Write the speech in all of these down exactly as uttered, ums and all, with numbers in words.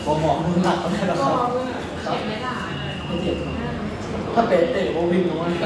หมอมือหนักก็ได้หรอกครับเจ็บไหมล่ะไม่เจ็บถ้าเป็นเตะโอวิ่งน้อย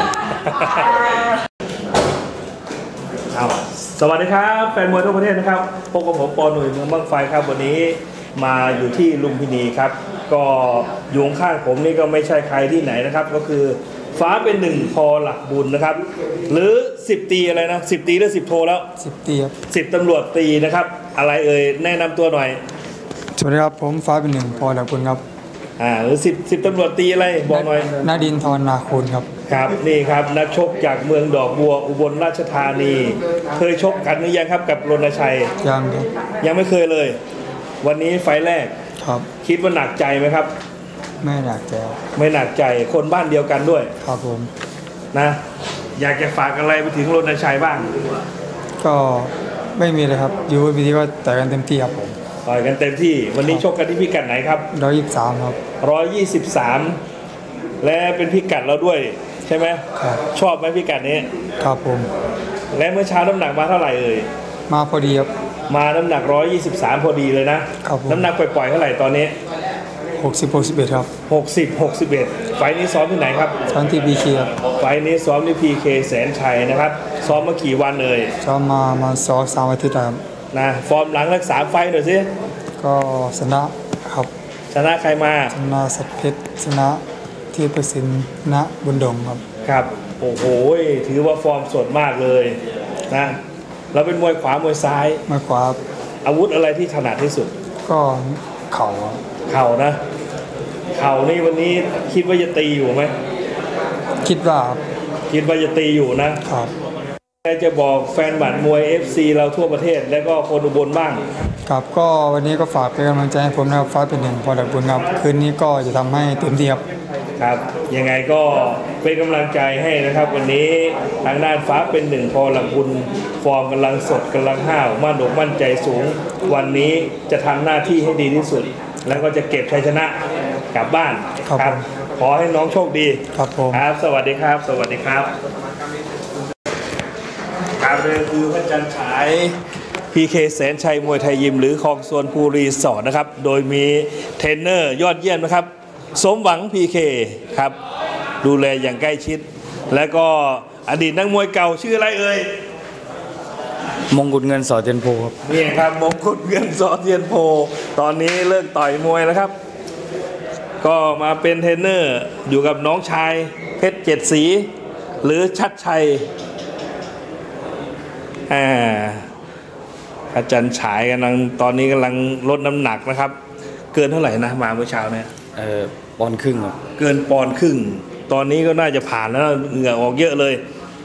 เอาสวัสดีครับแฟนมวยทั่วประเทศนะครับพบกับผมปอหนุ่ยเมืองบั้งไฟครับวันนี้มาอยู่ที่ลุมพินีครับก็อยู่ข้างผมนี่ก็ไม่ใช่ใครที่ไหนนะครับก็คือฟ้าเป็นหนึ่งพอหลักบุญนะครับหรือสิบตีอะไรนะสิบตีหรือสิบโทแล้วสิบตีครับสิบตำรวจตีนะครับอะไรเอ่ยแนะนำตัวหน่อยสวัสดีครับผมฟ้าเป็นหนึ่งพอหลักบุญครับอ่าหรือสิบสิบตำรวจตีอะไรบอกหน่อยนาดินทรนาคูณครับครับนี่ครับนักชกจากเมืองดอกบัวอุบลราชธานีเคยชกกันหรือยังครับกับรณชัยยังครับยังไม่เคยเลยวันนี้ไฟแรกครับคิดว่าหนักใจไหมครับไม่หนักใจไม่หนักใจคนบ้านเดียวกันด้วยครับผมนะอยากจะฝากอะไรไปถึงรณชัยบ้างก็ไม่มีเลยครับอยู่วิธีก็ต่อยกันเต็มที่ครับผมต่อยกันเต็มที่วันนี้ชกกันที่พิกัดไหนครับร้อยยี่สิบสามครับร้อยยี่สิบสามและเป็นพิกัดเราด้วยใช่ไหมครับชอบไหมพิกัดนี้ครับผมและเมื่อเช้าน้ำหนักมาเท่าไหร่เอ่ยมาพอดีครับมาน้ำหนักร้อยยี่สิบสามพอดีเลยนะครับน้ำหนักปล่อยๆเท่าไหร่ตอนนี้หกสิบ หกสิบเอ็ดครับหกสิบ หกสิบเอ็ดไฟนี้ซ้อมที่ไหนครับซ้อมที่ พี เค ครับไฟนี้ซ้อมที่ พี เค แสนชัยนะครับซ้อมมากี่วันเลยซ้อมมามาสองสามอาทิตย์ครับนะฟอร์มหลังรักษาไฟหน่อยสิก็ชนะครับชนะใครมาชนะสัตเพชรชนะเทพสินชนะบุญดงครับครับโอ้โหถือว่าฟอร์มสดมากเลยนะเราเป็นมวยขวามวยซ้ายมวยขวาอาวุธอะไรที่ถนัดที่สุดก็เข่าเข่านะเข่านี่วันนี้คิดว่าจะตีอยู่ไหมคิดว่าคิดว่าจะตีอยู่นะครับจะบอกแฟนบัตรมวย เอฟ ซี เราทั่วประเทศและก็คนอุบลบ้างครับก็วันนี้ก็ฝากเป็นกำลังใจให้ผมนะครับฟ้าเป็นหนึ่งพอหลักบุญครับคืนนี้ก็จะทำให้เต็มที่ครับครับยังไงก็เป็นกำลังใจให้นะครับวันนี้ทางด้านฟ้าเป็นหนึ่งพอหลักบุญฟอร์มกำลังสดกำลังห้าวมั่นอกมั่นใจสูงวันนี้จะทำหน้าที่ให้ดีที่สุดแล้วก็จะเก็บชัยชนะกลับบ้านครับขอให้น้องโชคดีครับผมครับสวัสดีครับสวัสดีครับครับนี่คือพระจันทร์ฉาย พี เค แสนชัยมวยไทยยิมหรือคลองสวนภูรีสอร์ทนะครับโดยมีเทรนเนอร์ยอดเยี่ยมนะครับสมหวัง พี เค ครับดูแลอย่างใกล้ชิดและก็อดีตนักมวยเก่าชื่ออะไรเอ่ยมงกุฎเงินสอเทียนโพครับนี่ครับมงกุฎเงินสอเทียนโพตอนนี้เลิกต่อยมวยแล้วครับก็มาเป็นเทรนเนอร์อยู่กับน้องชายเพชรเจ็ดสีหรือชัดชัยอ่าอาจารย์ฉายกำลังตอนนี้กำลังลดน้ำหนักนะครับเกินเท่าไหร่นะมาเมื่อเช้าเนี่ยเออปอนด์ครึ่งครับเกินปอนด์ครึ่งตอนนี้ก็น่าจะผ่านแล้วเหงื่อออกเยอะเลย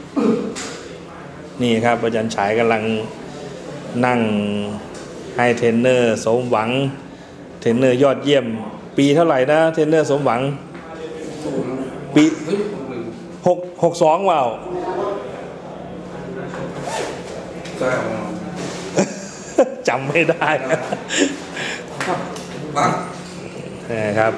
นี่ครับอาจารย์ฉายกำลังนั่งให้เทรนเนอร์สมหวังเทรนเนอร์ยอดเยี่ยมปีเท่าไหร่นะเทรนเนอร์สมหวังปีหกหกสองว้าวจำไม่ได้นี่ครับ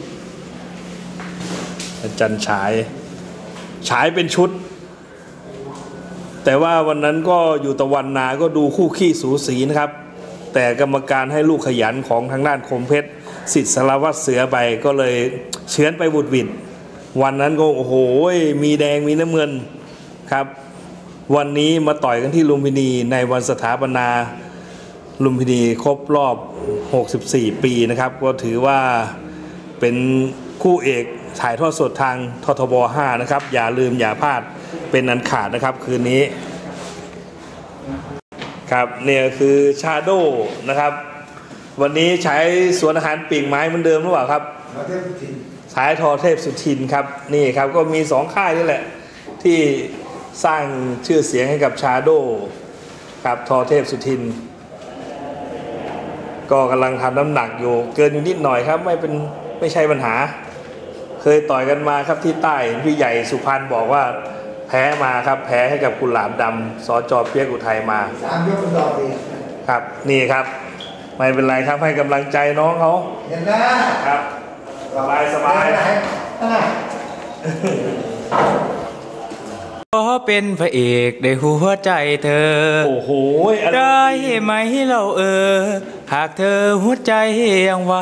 อาจารย์ฉายฉายเป็นชุดแต่ว่าวันนั้นก็อยู่ตะวันนาก็ดูคู่ขี้สูสีนะครับแต่กรรมการให้ลูกขยันของทางด้านคมเพชรสิทธิ์สารวัตรเสือไปก็เลยเฉือนไปบุดวิดวันนั้นก็โอ้โหมีแดงมีน้ำเงินครับวันนี้มาต่อยกันที่ลุมพินีในวันสถาปนาลุมพินีครบรอบหกสิบสี่ปีนะครับก็ถือว่าเป็นคู่เอกถ่ายทอดสดทางททบห้านะครับอย่าลืมอย่าพลาดเป็นอันขาดนะครับคืนนี้ครับเนี่ยคือชาโดนะครับวันนี้ใช้สวนอาหารปีกไม้เหมือนเดิมหรือเปล่าครับใช้ทอเทพสุทินครับนี่ครับก็มีสองค่ายนี่แหละที่สร้างชื่อเสียงให้กับชาโดกับทอเทพสุทินก็กำลังทำน้ำหนักอยู่เกินอยู่นิดหน่อยครับไม่เป็นไม่ใช่ปัญหาเคยต่อยกันมาครับที่ใต้พี่ใหญ่สุพรรณบอกว่าแพ้มาครับแพ้ให้กับกุหลาบดำสจ.เปียกอุทัยมาสามยกเป็นดอกดีครับนี่ครับไม่เป็นไรครับให้กำลังใจน้องเขาเห็นนะครับสบายสบายขอเป็นพระเอกในหัวใจเธอโอ้โหอะไรได้ไหมเราเออหากเธอหัวใจยังว่าง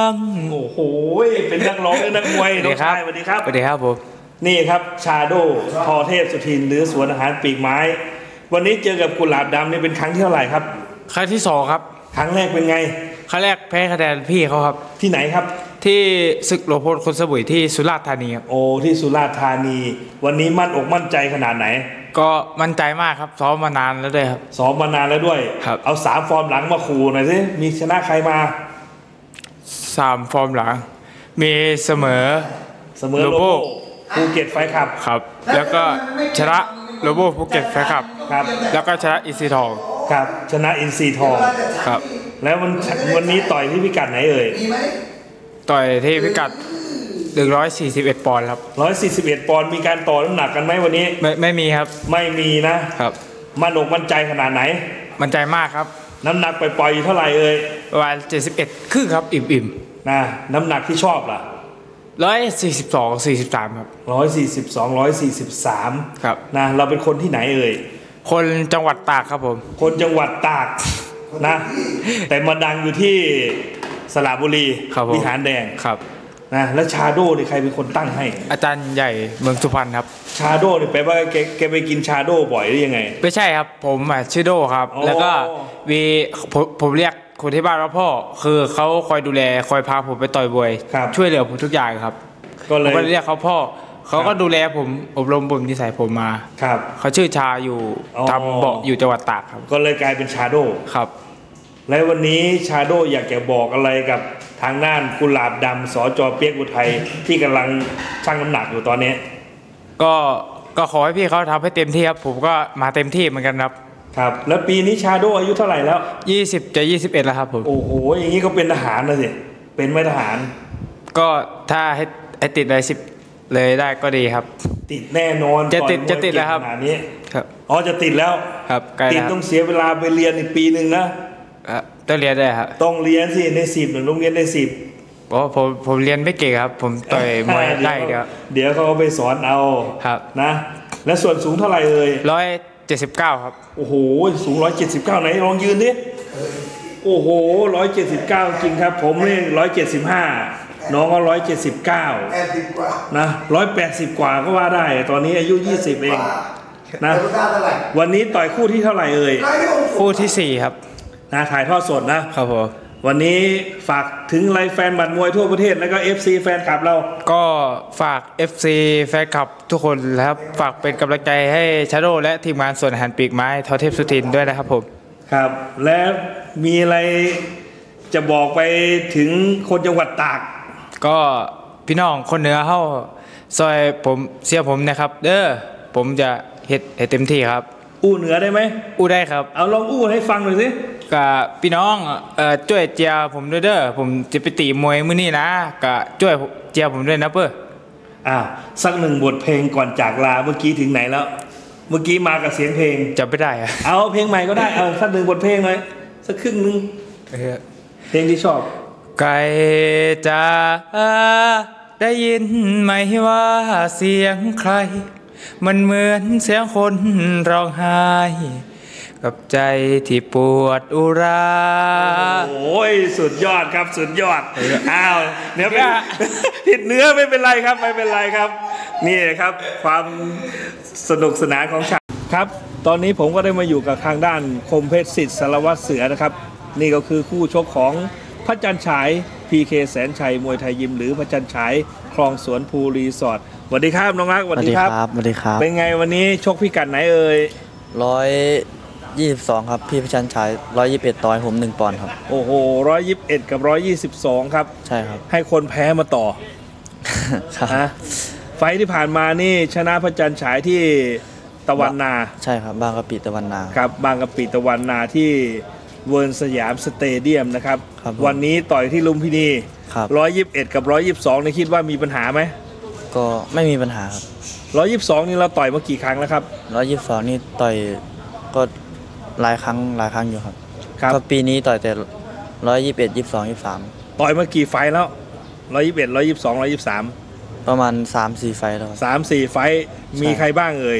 โอ้โหเป็นนักร้องและนักมวยน้องชายสวัสดีครับสวัสดีครับผมนี่ครับชาโดทอเทพสุทินหรือสวนอาหารปีกไม้ วันนี้เจอกับกุหลาบดำนี่เป็นครั้งที่เท่าไหร่ครับครั้งที่สองครับครั้งแรกเป็นไงครั้งแรกแพ้คะแนนพี่เขาครับที่ไหนครับที่ศึกหลวงพลคนสมุยที่สุราษฎร์ธานีครับโอ้ที่สุราษฎร์ธานี วันนี้มั่นอกมั่นใจขนาดไหนก็มั่นใจมากครับซ้อมมานานแล้วด้วยครับซ้อมมานานแล้วด้วยครับเอาสามฟอร์มหลังมาขู่หน่อยสิมีชนะใครมาสามฟอร์มหลัง มีเสมอเสมอโลโลโบ้โบ้ภูเก็ตไฟขับครับ แล้วก็ชนะโรโบภูเก็ตแฟร์ครับครับแล้วก็ชนะอีซีทองครับชนะอินซีทองครับแล้ววันวันนี้ต่อยที่พิกัดไหนเอ่ยต่อยที่พิกัดหนึ่งร้อยสี่สิบเอ็ดปอนด์ครับร้อยสี่สิบเอ็ดปอนด์มีการต่อน้ำหนักกันไหมวันนี้ไม่ไม่มีครับไม่มีนะครับ มั่นอกมั่นใจขนาดไหนมั่นใจมากครับน้ำหนักไปปล่อยๆอยู่เท่าไหร่เอ่ยประมาณเจ็ดสิบเอ็ดครึ่งครับอิ่มอิ่มนะน้ำหนักที่ชอบล่ะร้อยสี่สิบสองสี่สิบสามครับร้อยสี่สิบสองร้อยสี่สิบสามครับนะเราเป็นคนที่ไหนเอ่ยคนจังหวัดตากครับผมคนจังหวัดตากนะ แต่มาดังอยู่ที่สระบุรีครับผมวิหารแดงครับนะแล้วชาโดนี่ใครเป็นคนตั้งให้อาจารย์ใหญ่เมืองสุพรรณครับชาโดนี่แปลว่าแกแกไปกินชาโดบ่อยหรือยังไงไม่ใช่ครับผมอ่ะชื่อโดครับอ๋อแล้วก็มีผมผมเรียกคนที่บ้านว่าพ่อ คือเขาคอยดูแลคอยพาผมไปต่อยบวยครับช่วยเหลือผมทุกอย่างครับก็เลผมยก็เรียกเขาพ่อ เขาก็ดูแลผมอบรมบ่มนิสัยผมมาครับเขาชื่อชาอยู่อ๋อทำเบาะอยู่จังหวัดตากครับก็เลยกลายเป็นชาโดครับและวันนี้ชาโดอยากจะบอกอะไรกับทางด้านกุหลาบดำสจเปียกอุทัยที่กำลังชั่งน้ำหนักอยู่ตอนนี้ก็ก็ขอให้พี่เขาทำให้เต็มที่ครับ ผมก็มาเต็มที่เหมือนกันครับครับ แล้วปีนี้ชาโดอายุเท่าไหร่แล้วยี่สิบจะยี่สิบเอ็ดแล้วครับผมโอ้โหอย่างนี้ก็เป็นทหารนะสิเป็นไม่ทหารก็ถ้าให้ให้ติดเลยสิบเลยได้ก็ดีครับติดแน่นอนจะติดต่อยมวยจะติดแล้วครับเก่งขนาดนี้ครับอ๋อจะติดแล้วครับใกล้ติดแล้วต้องเสียเวลาไปเรียนอีกปีหนึ่งนะอ่ะต้องเรียนด้วยครับต้องเรียนสิในสิบหนึ่งโรงเรียนในสิบเพราะผมผมเรียนไม่เก่งครับ ผมต่อยมวยได้เดียวเดี๋ยวเขาเอาไปสอนเอาครับนะ และส่วนสูงเท่าไหร่เอ่ยร้อยเจ็ดสิบเก้าครับโอ้โหสูงร้อยเจ็ดสิบเก้าไหนลองยืนดิโอ้โหร้อยเจ็ดสิบเก้าจริงครับ ผมนี่ร้อยเจ็ดสิบห้าน้องก็ร้อยเจ็ดสิบเก้าแปดสิบกว่านะร้อยแปดสิบกว่าก็ว่าได้ ตอนนี้อายุยี่สิบเองนะรู้ได้เท่าไหร่วันนี้ต่อยคู่ที่เท่าไหร่เอ่ยคู่ที่สี่ครับนะถ่ายทอดสดนะครับผมวันนี้ฝากถึงไลฟ์แฟนบัตรมวยทั่วประเทศแล้วก็ เอฟ ซี แฟนคลับเราก็ฝาก เอฟ ซี แฟนคลับทุกคนนะครับ ฝากเป็นกำลังใจให้ชาโดและทีมงานส่วนอาหารปีกไม้ทอเทพสุทินด้วยนะครับผมครับ และมีอะไรจะบอกไปถึงคนจังหวัดตากก็พี่น้องคนเหนือเฮาซอยผมเสียผมนะครับ เด้อผมจะเฮ็ดให้เต็มที่ครับอู้เหนือได้ไหมอู้ได้ครับเอาลองอู้ให้ฟังหน่อยสิกับพี่น้องเอ่อช่วยเจียผมด้วยเด้อผมจะไปตีมวยมื้อนี้นะก็ช่วยเจียผมด้วยนะเป้ออ่าสักหนึ่งบทเพลงก่อนจากลาเมื่อกี้ถึงไหนแล้ว เมื่อกี้มากับเสียงเพลงจำไม่ได้อะเอาเพลงใหม่ก็ได้เอาสักหนึ่งบทเพลงหน่อยสักครึ่งหนึงเออเพลงที่ชอบไก่จ๋าได้ยินไหมว่าเสียงใคร มันเหมือนเสียงคนร้องไห้กับใจที่ปวดอุราโอ้ยสุดยอดครับสุดยอดอ้าวเนื้อเป็นผิดเนื้อไม่เป็นไรครับไม่เป็นไรครับ นี่นะครับความสนุกสนานของฉากครับ ตอนนี้ผมก็ได้มาอยู่กับทางด้านคมเพชรสิทธิ์สารวัตรเสือนะครับ นี่ก็คือคู่ชกของพระจันทร์ฉาย พี เค แสนชัยมวยไทยยิมหรือพระจันทร์ฉายคลองสวนภูรีสอร์ทสวัสดีครับน้องรักสวัสดีครับสวัสดีครับเป็นไงวันนี้ชกพิกัดไหนเอ่ยร้อยยี่สิบสองครับ พี่พิชันชัยร้อยยี่สิบเอ็ดต่อยผมหนึ่งปอนด์ครับโอ้โหร้อยยี่สิบเอ็ดกับร้อยยี่สิบสองครับใช่ครับให้คนแพ้มาต่อครับนะไฟท์ที่ผ่านมานี่ชนะพระจันทร์ฉายที่ตะวันนาใช่ครับบางกะปิตะวันนาครับบางกะปิตะวันนาที่เวิร์นสยามสเตเดียมนะครับครับผมวันนี้ต่อยที่ลุมพินีครับร้อยยี่สิบเอ็ดกับร้อยยี่สิบสองนี่คิดว่ามีปัญหาไหมก็ไม่มีปัญหาครับร้อยยี่สิบสองนี่เราต่อยมากี่ครั้งแล้วครับร้อยยี่สิบสองนี่ต่อยก็หลายครั้งหลายครั้งอยู่ครับครับก็ปีนี้ต่อยแต่ร้อยยี่สิบเอ็ดยี่สิบสองยี่สิบสามต่อยมากี่ไฟท์แล้วร้อยยี่สิบเอ็ดร้อยยี่สิบสองร้อยยี่สิบสามประมาณสามสี่ไฟล์แล้วครับสามสี่ไฟท์มีใช่ใครบ้างเอ่ย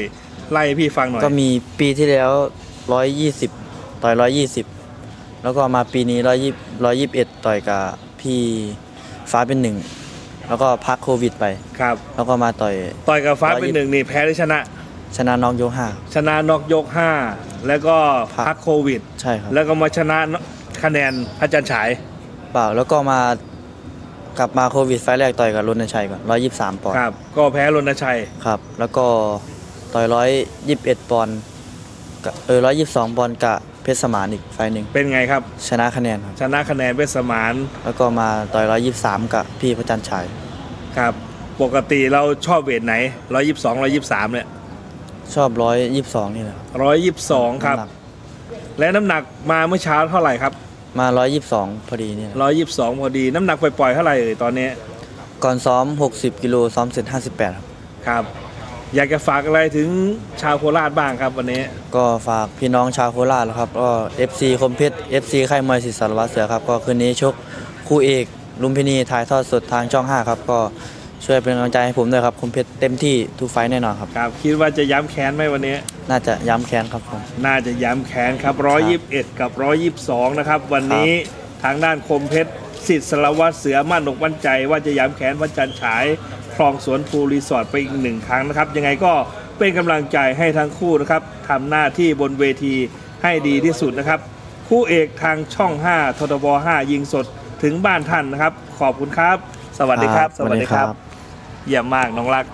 ไล่ให้พี่ฟังหน่อยก็มีปีที่แล้วร้อยยี่สิบต่อยร้อยยี่สิบแล้วก็มาปีนี้ร้อยยี่ร้อยยี่สิบเอ็ดต่อยกับพี่ฟ้าเป็นหนึ่งแล้วก็พักโควิดไปครับแล้วก็มาต่อยต่อยกับฟ้าเป็นหนึ่งนี่แพ้หรือชนะชนะน้องโยห้าชนะนอกยกห้าแล้วก็พักโควิดใช่ครับแล้วก็มาชนะคะแนนพระจันทร์ฉายเปล่าแล้วก็มากลับมาโควิดไฟล์แรกต่อยกับรณชัยก่อนร้อยยี่สิบสามปอนด์ครับก็แพ้รณชัยครับแล้วก็ต่อยร้อยยี่สิบเอ็ดปอนด์กับเออร้อยยี่สิบสองปอนด์กับเพชรสมานอีกไฟล์หนึ่งเป็นไงครับชนะคะแนนครับชนะคะแนนเป็นสมานแล้วก็มาต่อยร้อยยี่สิบสามกับพี่พระจันทร์ฉายครับปกติเราชอบเวทไหนร้อยยี่สิบสองร้อยยี่สิบสามเนี่ยชอบร้อยยี่สิบสองนี่แหละร้อยยี่สิบสองครับน้ำหนักและน้ำหนักมาเมื่อเช้าเท่าไหร่ครับมาร้อยยี่สิบสองพอดีนี่แหละร้อยยี่สิบสองพอดีน้ำหนักปล่อยๆเท่าไหร่เอ่ยตอนนี้ก่อนซ้อมหกสิบกิโลซ้อมเสร็จห้าสิบแปดครับครับ อยากจะฝากอะไรถึงชาวโคราชบ้างครับวันนี้ก็ฝากพี่น้องชาวโคราชนะครับก็ เอฟ ซี คมเพชร เอฟ ซี ค่ายมวยศิษย์สารวัตรเสือครับก็คืนนี้ชกคู่เอกลุมพินีถ่ายทอดสดทางช่องห้าครับก็ช่วยเป็นกำลังใจให้ผมด้วยครับคมเพชรเต็มที่ทุกไฟต์แน่นอนครับครับคิดว่าจะย้ำแค้นไหมวันนี้น่าจะย้ำแค้นครับผมน่าจะย้ำแค้นครับร้อยยี่สิบเอ็ดกับร้อยยี่สิบสองนะครับวันนี้ทางด้านคมเพชรศิษย์สารวัตรเสือมั่นอกมั่นใจว่าจะย้ำแค้นพระจันทร์ฉายคลองสวนภูรีสอร์ทไปอีกหนึ่งครั้งนะครับยังไงก็เป็นกำลังใจให้ทั้งคู่นะครับทำหน้าที่บนเวทีให้ดีที่สุดนะครับคู่เอกทางช่องห้าททบห้ายิงสดถึงบ้านท่านนะครับขอบคุณครับสวัสดีครับครับสวัสดีครับเยี่ยมมากน้องรัก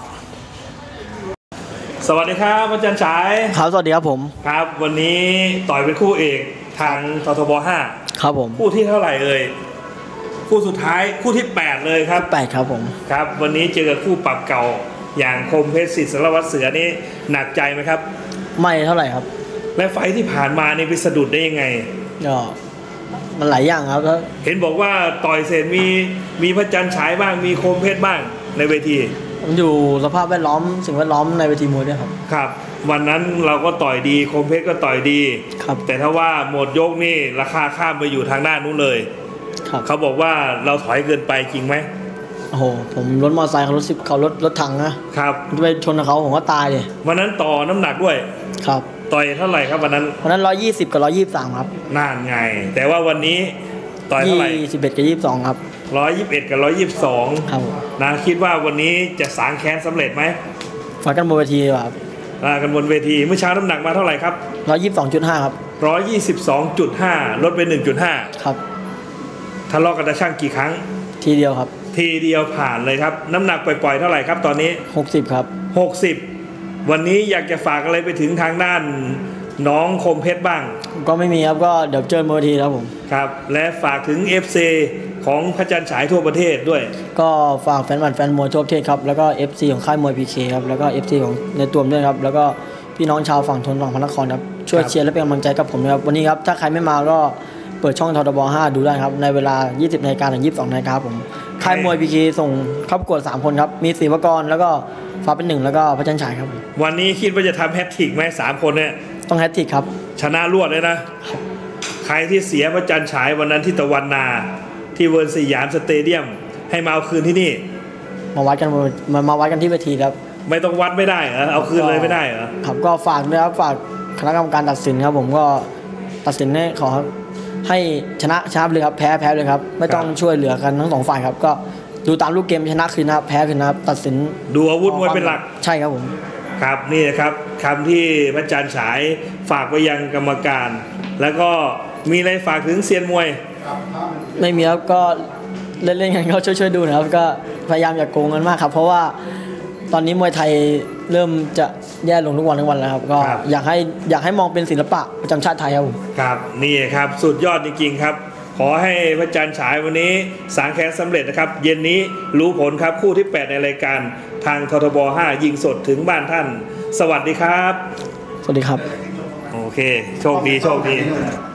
สวัสดีครับพระจันทร์ฉายครับสวัสดีครับผมครับวันนี้ต่อยเป็นคู่เอกทางททบห้าครับผมคู่ที่เท่าไหร่เอ่ยคู่สุดท้ายคู่ที่แปดเลยครับแปดครับผมครับวันนี้เจอกับคู่ปรับเก่าอย่างคมเพชรศิษย์สารวัตรเสือนี่หนักใจไหมครับไม่เท่าไหร่ครับและไฟท์ที่ผ่านมานี่ไปสะดุดได้ยังไงก็มันหลายอย่างครับแล้วเห็นบอกว่าต่อยเสร็จมีมีพระจันทร์ฉายบ้างมีคมเพชรบ้างในเวทีมันอยู่สภาพแวดล้อมสิ่งแวดล้อมในเวทีมวยด้วยครับครับ วันนั้นเราก็ต่อยดีคมเพชรก็ต่อยดีครับแต่ถ้าว่าหมดยกนี่ราคาข้ามไปอยู่ทางด้านนู้นเลยครับเขาบอกว่าเราถอยเกินไปจริงไหมโอ้โหผมรถมอเตอร์ไซค์เขารถสิบเขารถรถถังนะครับ จะไปชนกับเขาผมก็ตายเลยวันนั้นต่อน้ำหนักด้วยครับต่อยเท่าไหร่ครับวันนั้นวันนั้นร้อยยี่สิบกับร้อยยี่สิบสามครับน่านไง แต่ว่าวันนี้ต่อยเท่าไหร่ยี่สิบเอ็ดกับยี่สิบสองครับร้อยยี่สิบเอ็ดกับร้อยยี่สิบสองครับผมนะคิดว่าวันนี้จะสางแค้นสำเร็จไหมฝากกันบนเวทีดีกว่าครับลากันบนเวทีเมื่อเช้าน้ำหนักมาเท่าไหร่ครับร้อยยี่สิบสองจุดห้าครับร้อยยี่สิบสองจุดห้าลดไปหนึ่งจุดห้าครับทะเลาะกันตะช่างกี่ครั้งทีเดียวครับทีเดียวผ่านเลยครับ น้ำหนักปล่อยๆเท่าไหร่ครับตอนนี้หกสิบครับหกสิบวันนี้อยากจะฝากอะไรไปถึงทางด้านน้องคมเพชรบ้างก็ไม่มีครับก็เดี๋ยวเจอบนเวทีครับผมครับ และฝากถึง เอฟ ซี ของพระจันทร์ฉายทั่วประเทศด้วยก็ฝากแฟนบัตรแฟนมวยทั่วประเทศครับแล้วก็ เอฟ ซี ของค่ายมวย พี เค ครับแล้วก็ เอฟ ซี ของในตัวผมด้วยครับแล้วก็พี่น้องชาวฝั่งทนฝั่งพระนครครับช่วยครับเชียร์และเป็นกำลังใจกับผมนะครับวันนี้ครับถ้าใครไม่มาก็เปิดช่องททบห้าดูได้ครับในเวลา ยี่สิบนาฬิกาถึงยี่สิบสองนาฬิกาครับผมค่ายมวย พี เค ส่งเข้าประกวดสามคนครับมีศรีวกรแล้วก็ฟ้าเป็นหนึ่งแล้วก็พระจันทร์ฉายครับผมวันนี้คิดว่าจะทำแฮตทริกไหมสามคนเนี่ยต้องแฮตทริกครับชนะรวดเลยนะ ใครที่เสียพระจันทร์ฉายวันนั้นที่ตะวันนา ที่เวิร์นสยามสเตเดียม ให้มาเอาคืนที่นี่มาวัดกันบนมามาวัดกันที่เวทีครับไม่ต้องวัดไม่ได้เหรอเอาคืนเลยไม่ได้เหรอครับก็ฝากด้วยครับฝากคณะกรรมการตัดสินครับผมก็ตัดสินให้ขอให้ชนะชนะไปเลยครับแพ้แพ้เลยครับไม่ต้องช่วยเหลือกันทั้งสองฝ่ายครับก็ดูตามลูกเกมชนะคืนนะครับแพ้คืนนะครับตัดสินดูอาวุธมวยเป็นหลักใช่ครับผมครับนี่นะครับคำที่พระจันทร์ฉายฝากไปยังกรรมการ แล้วก็มีอะไรฝากถึงเซียนมวยไม่มีครับก็เล่นๆกันก็ช่วยๆดูนะครับก็พยายามอย่าโกงกันมากครับเพราะว่าตอนนี้มวยไทยเริ่มจะแย่ลงทุกวันทุกวันแล้วครับก็ครับอยากให้อยากให้มองเป็นศิลปะประจำชาติไทยครับผมครับนี่ครับสุดยอดจริงๆครับ ขอให้พระจันทร์ฉายวันนี้สางแค้นสำเร็จนะครับ เย็นนี้รู้ผลครับคู่ที่แปดในรายการทางททบห้ายิงสดถึงบ้านท่าน สวัสดีครับสวัสดีครับโอเค โชคดีโชคดี